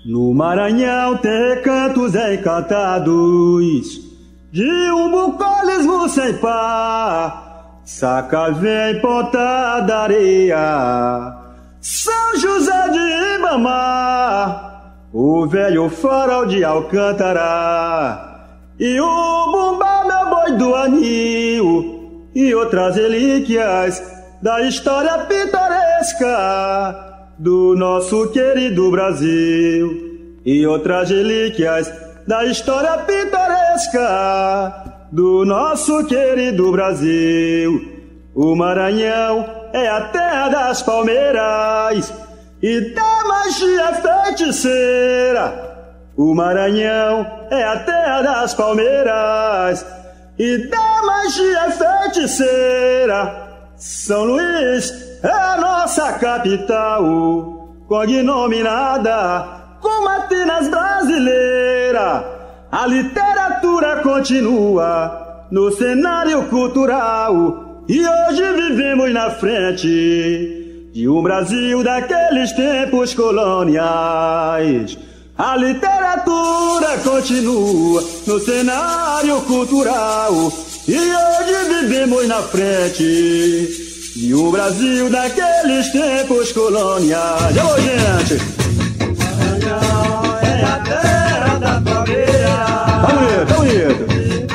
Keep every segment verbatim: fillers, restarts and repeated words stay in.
No Maranhão tem recantos encantados de um bucólismo sem par, Sacavém, Ponta da Areia, São José de Ibamar, o velho farol de Alcântara e o bumbá, meu boi do anil, e outras relíquias da história pitoresca do nosso querido Brasil, e outras relíquias da história pitoresca do nosso querido Brasil. O Maranhão é a terra das palmeiras e da magia feiticeira. O Maranhão é a terra das palmeiras e da magia feiticeira. São Luís é a nossa capital, cognominada como Atenas brasileira. A literatura continua no cenário cultural e hoje vivemos na frente de um Brasil daqueles tempos coloniais. A literatura continua no cenário cultural e hoje vivemos na frente de um Brasil daqueles tempos coloniais. Alô, gente! Maranhão é a terra da palmeira. Tá bonito, tá bonito.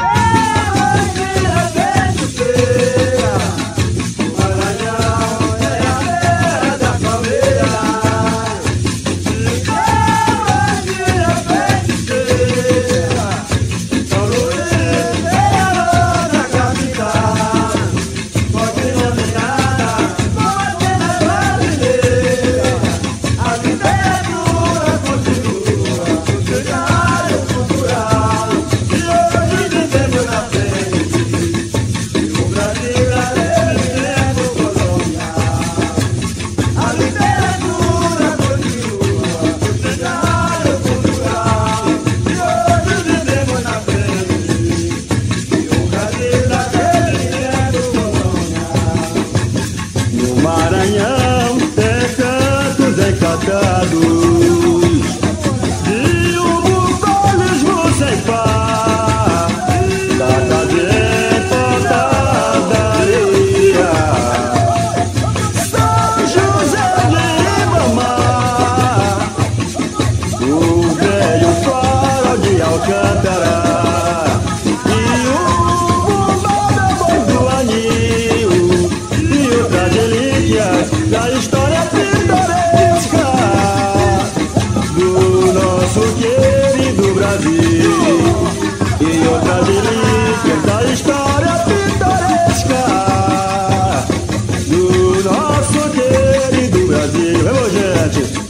Maranhão tem cantos encantados de um bucólismo sem par, Sacavém, Ponta da Areia, São José de Ibamar, o velho farol de Alcântara e o bumbá, meu boi do anil, e outras relíquias da história pitoresca do nosso querido Brasil, e outras relíquias da história pitoresca do nosso querido Brasil. Vamos, gente!